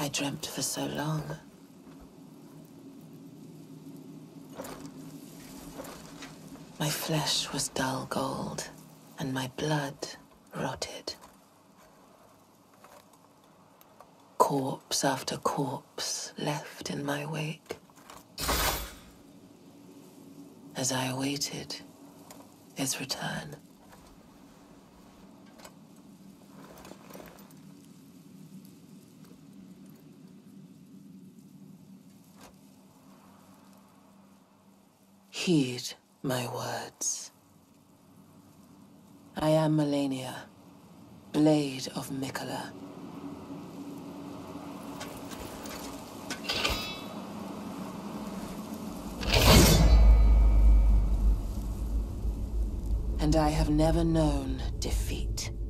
I dreamt for so long. My flesh was dull gold, and my blood rotted. Corpse after corpse left in my wake. As I awaited his return. Heed my words. I am Malenia, Blade of Miquella. And I have never known defeat.